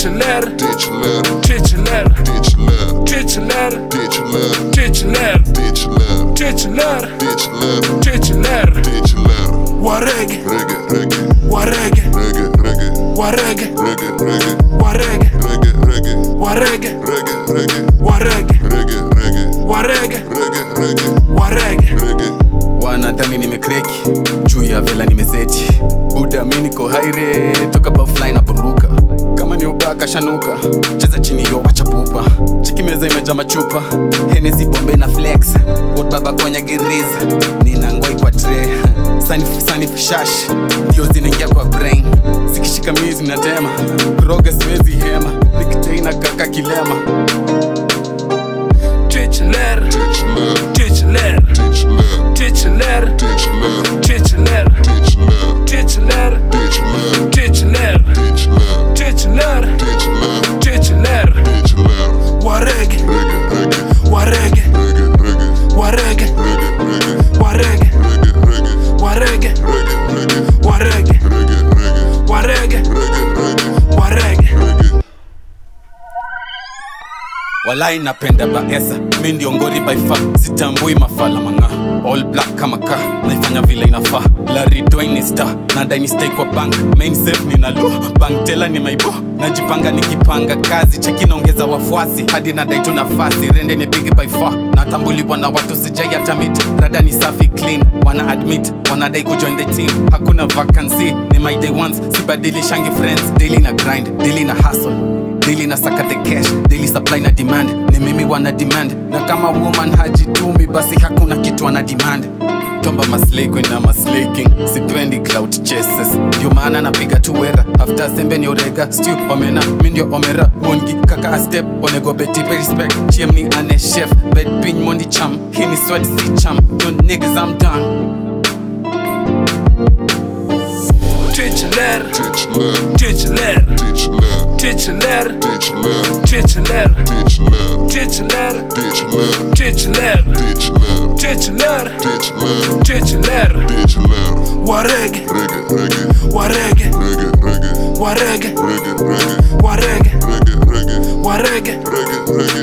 Tich Ler, Tich Ler, Tich Ler, Tich Ler, Tich Ler, Tich Ler, Tich Ler, Tich Ler, Tich Ler, Tich Ler, Tich Ler, Tich Ler. Warege, Reggae, reggae, warege, reggae, reggae, warege, reggae, reggae, warege, reggae, reggae, warege, reggae, reggae, warege, reggae, reggae, warege, reggae, reggae, warege. reggae. Wanadhani nimekreki juu ya vela nimeseti, buda mimi niko haire toka buffline na buruka, kama ni ubaka shanuka, cheza chini yo acha pupa, chiki meza imejaa machupa, Hennessy bombe na flex, wote baba kwenye gereza, nina ngoi kwa tray, sani fishash, ndio zinaingia kwa brain, sikishika mizi na tema, roga siwezi hema, nikitaina kaka kilema. Tich Ler, Tich Ler, Tich Ler, Tich Ler, Tich Ler, Tich Ler, Tich Ler, Tich Ler, Tich Ler, Tich Ler, Tich Ler, Tich Ler, Tich Ler, Tich Tich Ler, Ler, Tich Ler. warege, Reggae, reggae, warege, reggae, reggae, warege, reggae, reggae, warege, reggae, reggae, warege, reggae, reggae, warege, reggae, reggae, warege, reggae, reggae, warege. reggae. Walai napenda baesa, mi ndio ngori by far, sitambui mafala manga, all black kama ka, naifanya vile inafaa, Larry Dwayne ni star, nadai ni stay kwa bank, main safe ni nalu, bank teller ni maibo, najipanga nikipanga kazi, cheki naongeza wafuasi, hadi nadai tu nafasi, rende ni big by far, natambuliwa na watu sijai hata meet, rada ni safi clean, wana admit, wanadai kujoin the team, hakuna vacancy, ni my day ones, sibadilishangi friends, daily na grind, daily na hustle, daily na saka the cash, daily supply na demand, ni mimi wana demand, na kama woman hajitumi basi hakuna kitu wana demand. Tomba maslay na maslaking, sipendi cloud chases, ndio maana napiga tu wera, after sembe ni orega, stew omena, mi ndio omera, mongi kaka a step, onego beti pay respect, GM ni ane chef, bed pin mondi cham, hii ni sweat si cham, no niggas I'm done. Tich Ler, Tich Ler, Tich Ler, Tich Ler, Tich Ler, Tich Ler, Tich Ler, Tich Ler, Tich Ler, Tich Ler, Tich Ler, Tich Ler, Tich Ler, Tich Ler, Tich Ler, Tich Ler. warege, Reggae, reggae, warege, reggae, reggae, warege, reggae, reggae, warege, reggae, reggae, warege, reggae, reggae.